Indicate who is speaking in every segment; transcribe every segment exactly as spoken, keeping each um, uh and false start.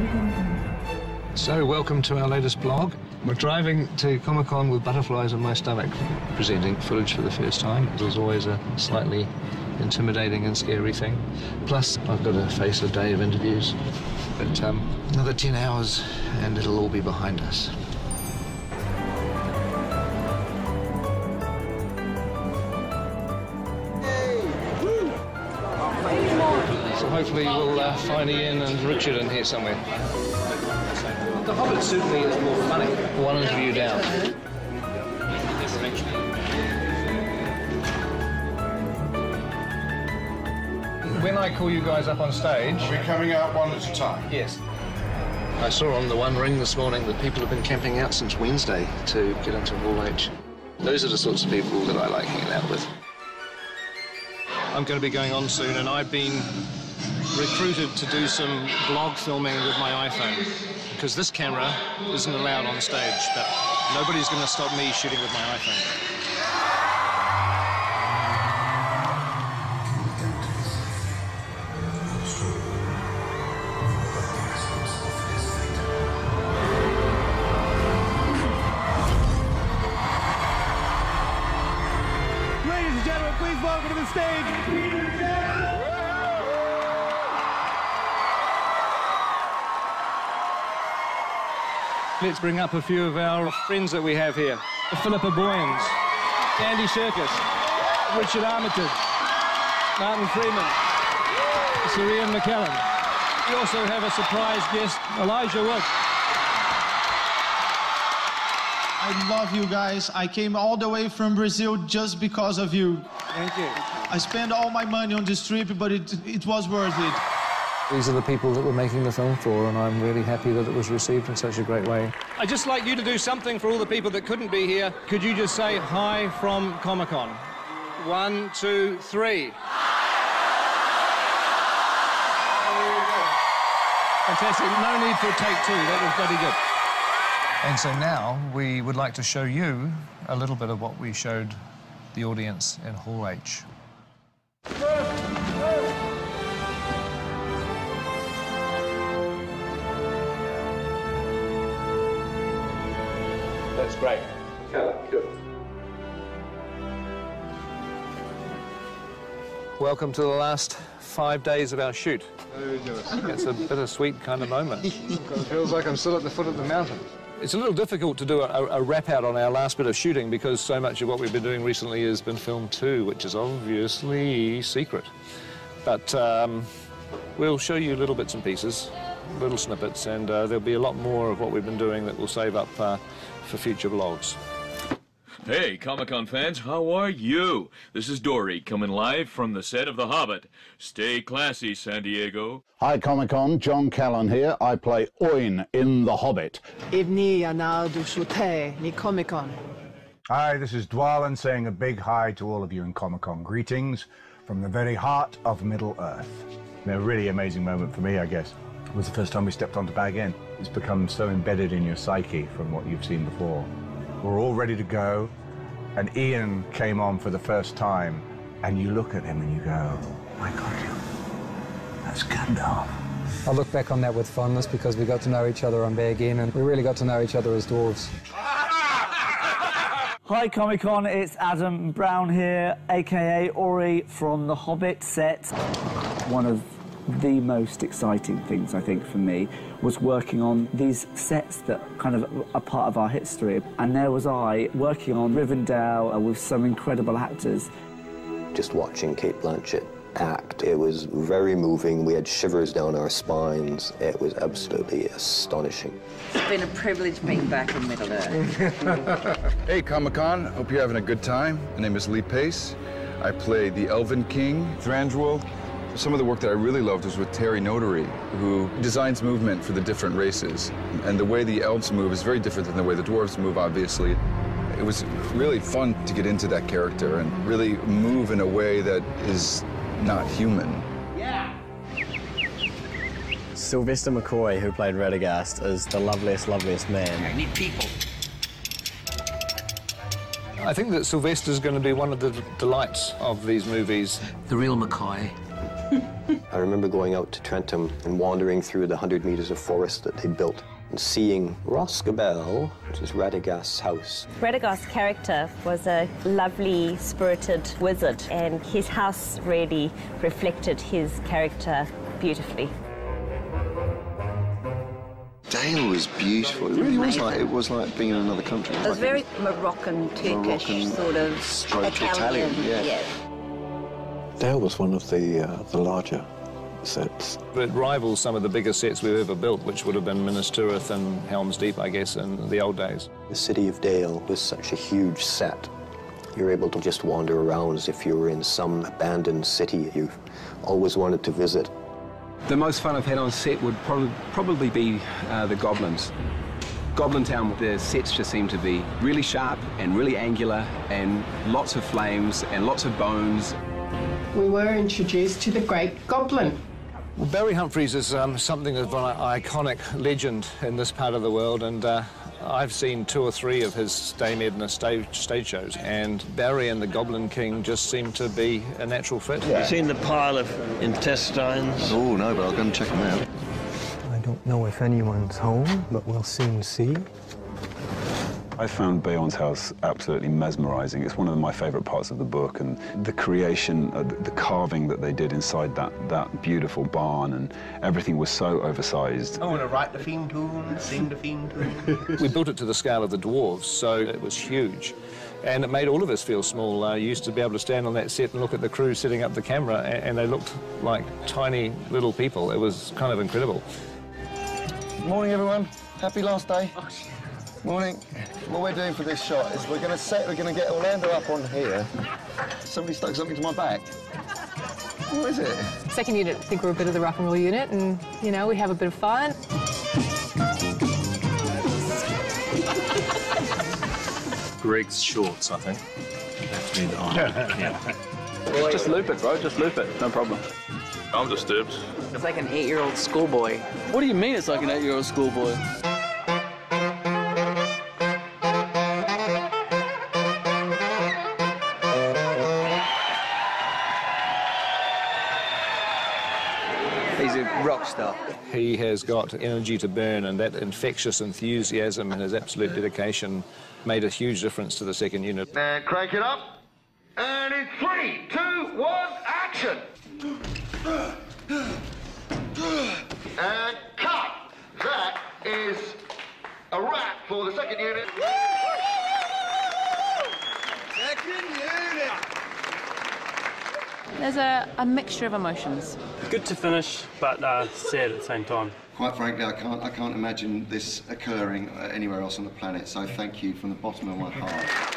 Speaker 1: So, welcome to our latest blog. We're driving to Comic-Con with butterflies in my stomach, presenting footage for the first time. It was always a slightly intimidating and scary thing. Plus, I've got to face a day of interviews. But um, another ten hours and it'll all be behind us. So hopefully we'll uh, find Ian and Richard in here somewhere. The Hobbit certainly is more funny. One interview down. When I call you guys up on stage...
Speaker 2: Are we coming out one at a time?
Speaker 1: Yes. I saw on the One Ring this morning that people have been camping out since Wednesday to get into Hall H. Those are the sorts of people that I like hanging out with. I'm going to be going on soon, and I've been recruited to do some vlog filming with my iPhone, because this camera isn't allowed on stage, but nobody's going to stop me shooting with my iPhone.
Speaker 3: Ladies and gentlemen, please welcome to the stage, Peter Jackson!
Speaker 1: Let's bring up a few of our friends that we have here. Philippa Boyens, Andy Serkis, Richard Armitage, Martin Freeman, Sir Ian McKellen. We also have a surprise guest, Elijah Wood.
Speaker 4: I love you guys. I came all the way from Brazil just because of you.
Speaker 1: Thank you.
Speaker 4: I spent all my money on this trip, but it, it was worth it.
Speaker 1: These are the people that we're making the film for, and I'm really happy that it was received in such a great way. I'd just like you to do something for all the people that couldn't be here. Could you just say hi from Comic-Con? One, two, three. Fantastic. No need for a take two. That was bloody good. And so now we would like to show you a little bit of what we showed the audience in Hall H. That's great. Good. Welcome to the last five days of our shoot. It's a bittersweet kind of moment. It feels like I'm still at the foot of the mountain. It's a little difficult to do a, a wrap-out on our last bit of shooting because so much of what we've been doing recently has been filmed too, which is obviously secret. But um, we'll show you little bits and pieces, little snippets, and uh, there'll be a lot more of what we've been doing that we'll save up uh, for future vlogs.
Speaker 5: Hey, Comic-Con fans, how are you? This is Dory, coming live from the set of The Hobbit. Stay classy, San Diego.
Speaker 6: Hi, Comic-Con. John Callan here. I play Oin in The Hobbit.
Speaker 7: Evni Anadu Shute, ni Comic-Con.
Speaker 2: Hi, this is Dwalin saying a big hi to all of you in Comic-Con. Greetings from the very heart of Middle-earth. A really amazing moment for me, I guess. It was the first time we stepped onto Bag End. It's become so embedded in your psyche from what you've seen before. We're all ready to go, and Ian came on for the first time, and you look at him and you go, oh my God, that's Gandalf.
Speaker 8: I look back on that with fondness because we got to know each other on Bag End, and we really got to know each other as dwarves.
Speaker 3: Hi, Comic-Con, it's Adam Brown here, a k a. Ori from The Hobbit set. One of the most exciting things, I think, for me was working on these sets that kind of are part of our history. And there was I working on Rivendell with some incredible actors.
Speaker 9: Just watching Cate Blanchett act, it was very moving. We had shivers down our spines. It was absolutely astonishing.
Speaker 10: It's been a privilege being back in Middle-earth.
Speaker 11: Hey, Comic-Con. Hope you're having a good time. My name is Lee Pace. I play the Elven King, Thranduil. Some of the work that I really loved was with Terry Notary, who designs movement for the different races. And the way the elves move is very different than the way the dwarves move, obviously. It was really fun to get into that character and really move in a way that is not human.
Speaker 12: Yeah. Sylvester McCoy, who played Radagast, is the loveliest, loveliest man.
Speaker 10: I need people.
Speaker 1: I think that Sylvester's going to be one of the delights of these movies.
Speaker 10: The real McCoy
Speaker 9: I remember going out to Trentham and wandering through the hundred metres of forest that they built and seeing Roscabel, which is Radagast's house.
Speaker 13: Radagast's character was a lovely, spirited wizard, and his house really reflected his character beautifully.
Speaker 14: Dale was beautiful. It really was like, it was like being in another country.
Speaker 10: It was like very Moroccan, Turkish,
Speaker 14: Moroccan,
Speaker 10: sort of
Speaker 14: stroke
Speaker 10: Italian.
Speaker 14: Italian, yeah.
Speaker 10: yeah.
Speaker 14: Dale was one of the uh, the larger sets.
Speaker 1: It rivals some of the biggest sets we've ever built, which would have been Minas Tirith and Helm's Deep, I guess, in the old days.
Speaker 9: The city of Dale was such a huge set. You're able to just wander around as if you were in some abandoned city you've always wanted to visit.
Speaker 15: The most fun I've had on set would prob probably be uh, the Goblins. Goblin Town, the sets just seem to be really sharp and really angular and lots of flames and lots of bones.
Speaker 7: We were introduced to the Great Goblin.
Speaker 1: Well, Barry Humphries is um, something of an iconic legend in this part of the world, and uh, I've seen two or three of his Dame Edna stage, stage shows, and Barry and the Goblin King just seem to be a natural fit.
Speaker 16: Have you seen the pile of intestines?
Speaker 14: Oh, no, but I'll go and check them out.
Speaker 17: I don't know if anyone's home, but we'll soon see.
Speaker 18: I found Bayon's house absolutely mesmerizing. It's one of my favorite parts of the book, and the creation, uh, the carving that they did inside that, that beautiful barn, and everything was so oversized.
Speaker 19: I want to write the theme tune, sing the theme tune.
Speaker 1: We built it to the scale of the dwarves, so it was huge. And it made all of us feel small. I uh, used to be able to stand on that set and look at the crew setting up the camera, and, and they looked like tiny little people. It was kind of incredible.
Speaker 14: Morning, everyone. Happy last day. Morning. What we're doing for this shot is we're going to set, we're going to get Orlando up on here. Somebody stuck something to my back. What is it?
Speaker 20: Second unit, I think we're a bit of the rock and roll unit, and, you know, we have a bit of fun.
Speaker 21: Greg's shorts, I think. Have to be the iron. Yeah.
Speaker 12: Just loop it, bro. Just loop it. No problem.
Speaker 5: I'm disturbed.
Speaker 22: It's like an eight-year-old schoolboy.
Speaker 12: What do you mean it's like an eight-year-old schoolboy?
Speaker 22: He's a rock star.
Speaker 1: He has got energy to burn, and that infectious enthusiasm and his absolute dedication made a huge difference to the second unit.
Speaker 19: And crank it up. And in three, two, one, action! And cut! That is a wrap for the second unit. Second unit!
Speaker 23: There's a, a mixture of emotions.
Speaker 24: Good to finish, but uh, sad at the same time.
Speaker 14: Quite frankly, I can't, I can't imagine this occurring uh, anywhere else on the planet, so thank you from the bottom of my heart.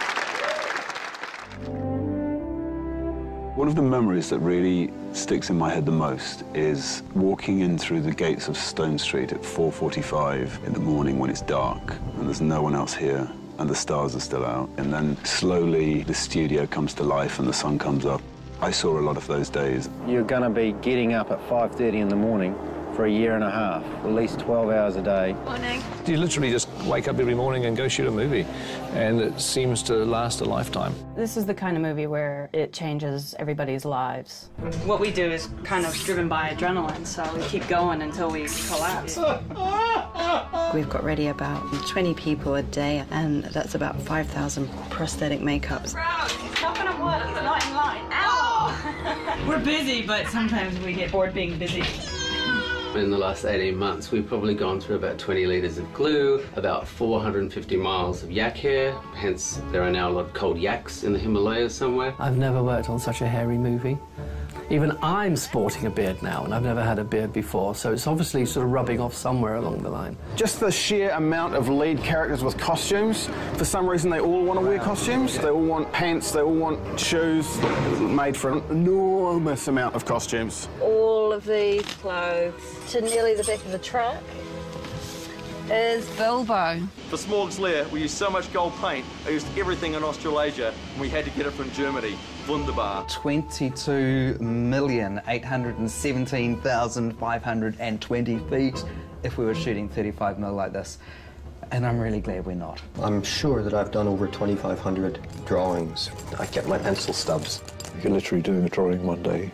Speaker 18: One of the memories that really sticks in my head the most is walking in through the gates of Stone Street at four forty-five in the morning when it's dark and there's no one else here and the stars are still out, and then slowly the studio comes to life and the sun comes up. I saw a lot of those days.
Speaker 12: You're going to be getting up at five thirty in the morning for a year and a half, at least twelve hours a day.
Speaker 13: Morning.
Speaker 1: You literally just wake up every morning and go shoot a movie, and it seems to last a lifetime.
Speaker 25: This is the kind of movie where it changes everybody's lives.
Speaker 26: What we do is kind of driven by adrenaline, so we keep going until we collapse.
Speaker 27: We've got ready about twenty people a day, and that's about five thousand prosthetic makeups.
Speaker 26: It's not gonna work, it's not in line. Ow! We're busy, but sometimes we get bored being busy.
Speaker 28: In the last eighteen months, we've probably gone through about twenty litres of glue, about four hundred fifty miles of yak hair, hence there are now a lot of cold yaks in the Himalayas somewhere.
Speaker 29: I've never worked on such a hairy movie. Even I'm sporting a beard now, and I've never had a beard before, so it's obviously sort of rubbing off somewhere along the line.
Speaker 15: Just the sheer amount of lead characters with costumes. For some reason, they all want to wear costumes. They all want pants, they all want shoes, made for an enormous amount of costumes.
Speaker 13: All of these clothes to nearly the back of the truck is Bilbo.
Speaker 30: For Smorg's Lair, we used so much gold paint, I used everything in Australasia, and we had to get it from Germany. Wunderbar.
Speaker 31: twenty-two million eight hundred seventeen thousand five hundred twenty feet if we were shooting thirty-five mil like this. And I'm really glad we're not.
Speaker 9: I'm sure that I've done over twenty-five hundred drawings. I kept my pencil stubs.
Speaker 14: You can literally do a drawing one day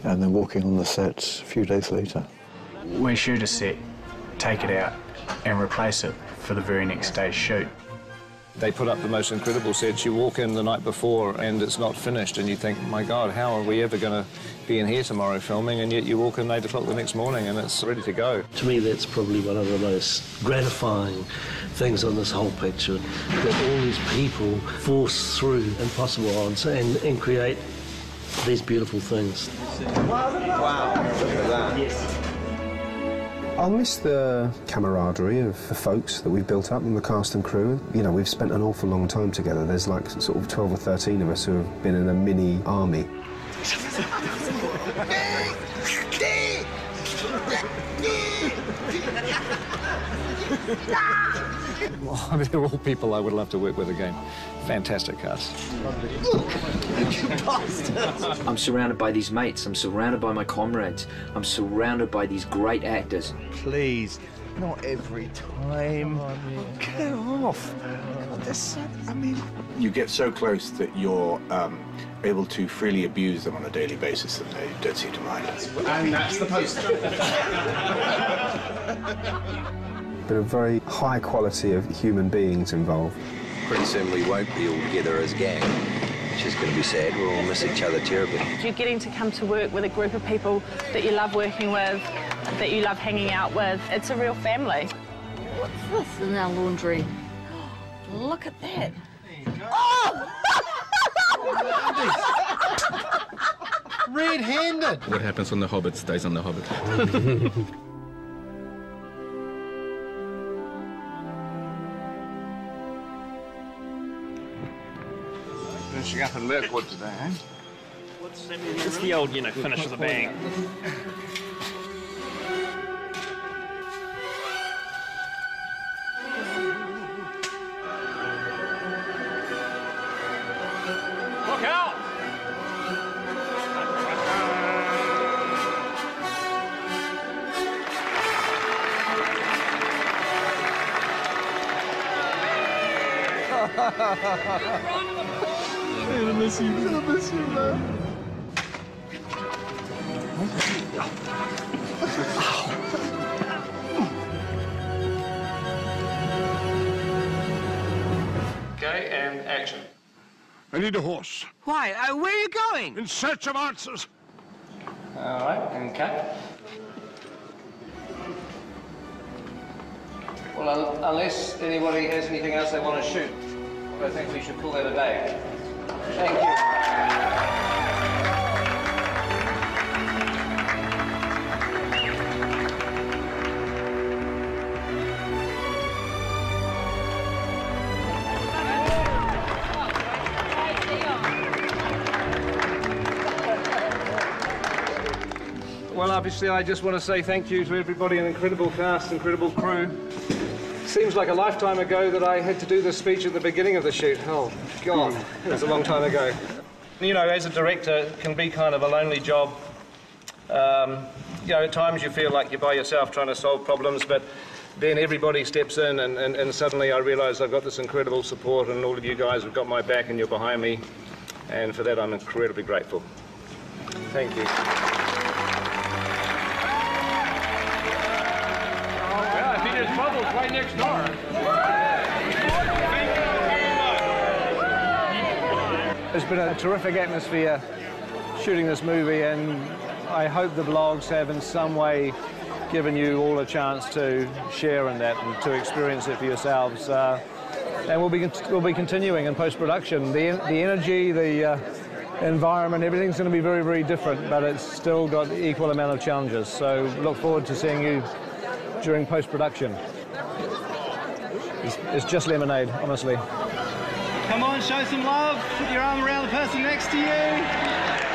Speaker 18: and then walking on the sets a few days later.
Speaker 2: We shoot a set, take it out, and replace it for the very next day's shoot.
Speaker 1: They put up the most incredible sets. You walk in the night before and it's not finished and you think, my God, how are we ever going to be in here tomorrow filming? And yet you walk in eight o'clock the next morning and it's ready to go.
Speaker 3: To me, that's probably one of the most gratifying things on this whole picture, that all these people force through impossible odds and, and create these beautiful things.
Speaker 14: Wow, look at that.
Speaker 3: Yes.
Speaker 4: I'll miss the camaraderie of the folks that we've built up and the cast and crew. You know, we've spent an awful long time together. There's like sort of twelve or thirteen of us who have been in a mini army.
Speaker 1: Well, I mean, they're all people I would love to work with again. Fantastic cast.
Speaker 6: I'm surrounded by these mates. I'm surrounded by my comrades. I'm surrounded by these great actors.
Speaker 7: Please, not every time. Get off. This, I mean...
Speaker 8: You get so close that you're um, able to freely abuse them on a daily basis and they don't seem to mind.
Speaker 7: And that's the poster.
Speaker 4: But a very high quality of human beings involved.
Speaker 9: Pretty soon we won't be all together as a gang, which is going to be sad. We'll all miss each other terribly.
Speaker 23: You're getting to come to work with a group of people that you love working with, that you love hanging out with. It's a real family.
Speaker 26: What's this in our laundry? Look at that. Oh!
Speaker 7: Red-handed.
Speaker 10: What happens on The Hobbit stays on The Hobbit.
Speaker 7: Finishing up in Mirkwood today, eh?
Speaker 24: It's the old, you know, finish with a bang. Look out!
Speaker 7: I'm gonna miss you. I'm gonna miss you, man.
Speaker 1: Okay, and action.
Speaker 11: I need a horse.
Speaker 26: Why? Uh, where are you going?
Speaker 11: In search of answers.
Speaker 1: All right, and cut. Well, un unless anybody has anything else they want to shoot, I think we should call that a day. Thank you. Well, obviously, I just want to say thank you to everybody, an incredible cast, incredible crew. Seems like a lifetime ago that I had to do this speech at the beginning of the shoot. Oh, God, it was a long time ago. You know, as a director, it can be kind of a lonely job. Um, you know, at times you feel like you're by yourself trying to solve problems, but then everybody steps in and, and, and suddenly I realise I've got this incredible support and all of you guys have got my back and you're behind me. And for that, I'm incredibly grateful. Thank you.
Speaker 24: Peter's Bubble's right next door.
Speaker 1: It's been a terrific atmosphere shooting this movie, and I hope the vlogs have in some way given you all a chance to share in that and to experience it for yourselves. Uh, and we'll be, we'll be continuing in post-production. The, the energy, the uh, environment, everything's going to be very, very different, but it's still got equal amount of challenges. So look forward to seeing you during post-production. It's, it's just lemonade, honestly.
Speaker 31: Come on, show some love. Put your arm around the person next to you.